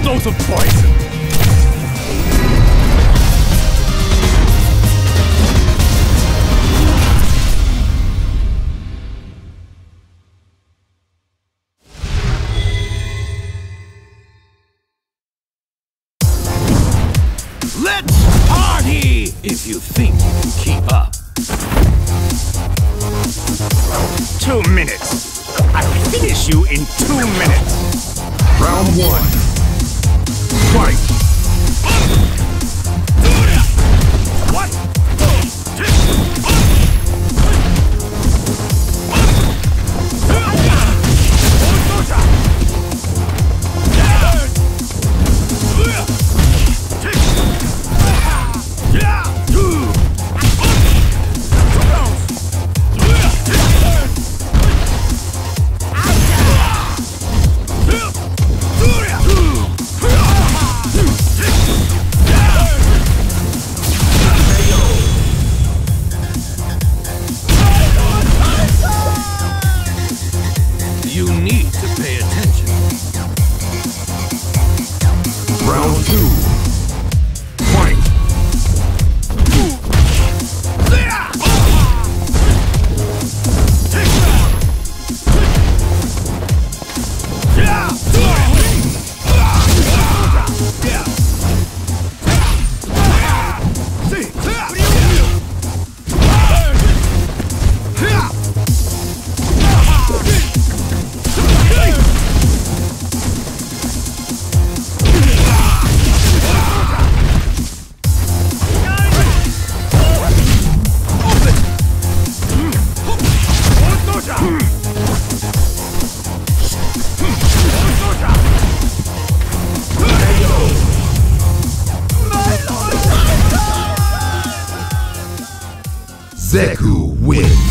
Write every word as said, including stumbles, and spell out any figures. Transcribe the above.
dose of poison! Let's party! If you think you can keep up. Two minutes. I will finish you in two minutes. Round one. Fight! What? You need to pay attention. Round two. Fight! Zeku wins.